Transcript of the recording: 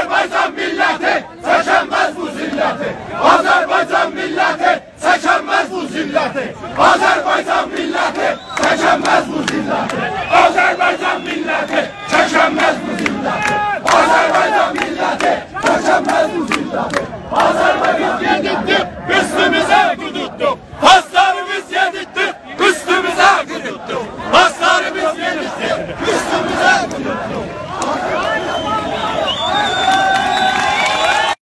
Azerbaycan milleti çekemez bu zilleti. Azerbaycan milleti çekemez bu zilleti. Azerbaycan milleti çekemez bu zilleti. Azerbaycan milleti çekemez